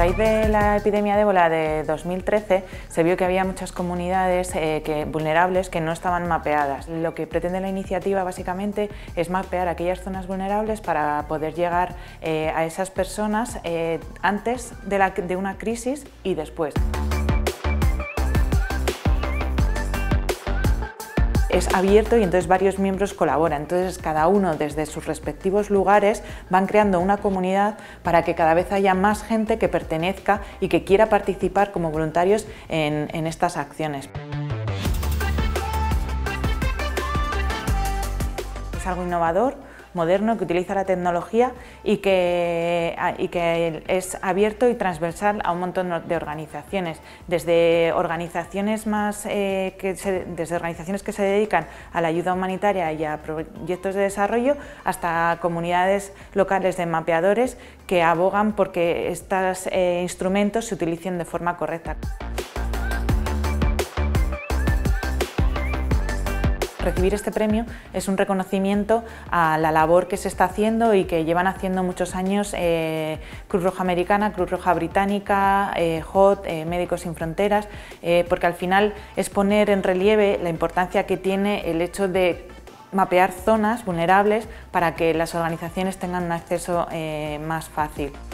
raíz de la epidemia de ébola de 2013 se vio que había muchas comunidades vulnerables que no estaban mapeadas. Lo que pretende la iniciativa básicamente es mapear aquellas zonas vulnerables para poder llegar a esas personas antes de una crisis y después. Es abierto y entonces varios miembros colaboran, entonces cada uno desde sus respectivos lugares van creando una comunidad para que cada vez haya más gente que pertenezca y que quiera participar como voluntarios en estas acciones. Es algo innovador, moderno, que utiliza la tecnología y que es abierto y transversal a un montón de organizaciones, desde organizaciones desde organizaciones que se dedican a la ayuda humanitaria y a proyectos de desarrollo, hasta comunidades locales de mapeadores que abogan porque estos instrumentos se utilicen de forma correcta. Recibir este premio es un reconocimiento a la labor que se está haciendo y que llevan haciendo muchos años Cruz Roja Americana, Cruz Roja Británica, HOT, Médicos Sin Fronteras, porque al final es poner en relieve la importancia que tiene el hecho de mapear zonas vulnerables para que las organizaciones tengan un acceso más fácil.